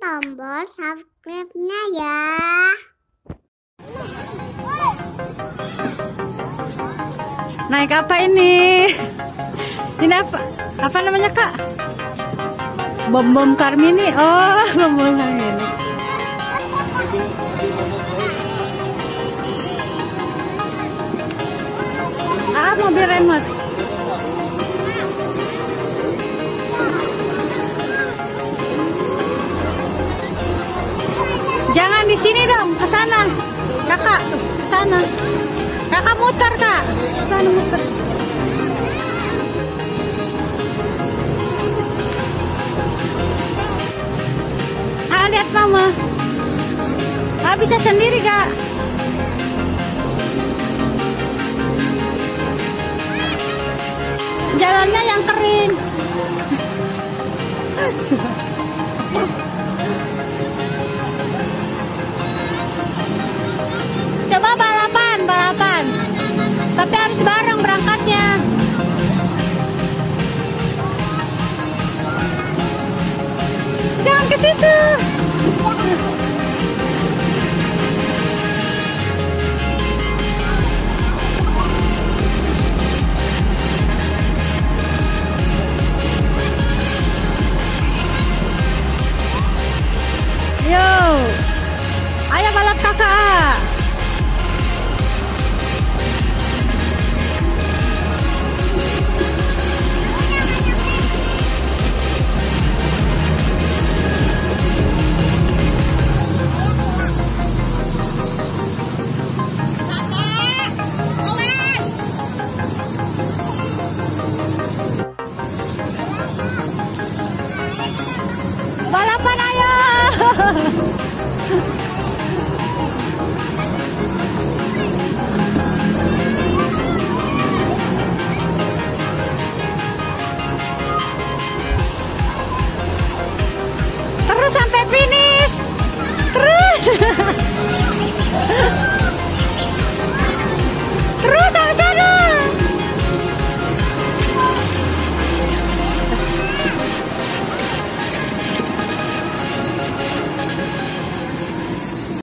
tombol subscribe-nya ya. Naik apa ini? Ini apa? Apa namanya, Kak? Bom-bom Karmini. Oh, bom-bom Karmini. Ah, mobil remote. Jangan di sini dong, ke sana. Kakak, ke sana. Kakak muter, Kak. Ke sana muter. Ah, lihat Mama. Ah, bisa sendiri, Kak. Jalannya yang kering. Coba balapan. Tapi harus bareng berangkatnya. Jangan ke situ. Yo, ayo balap kakak. Balapan ayo.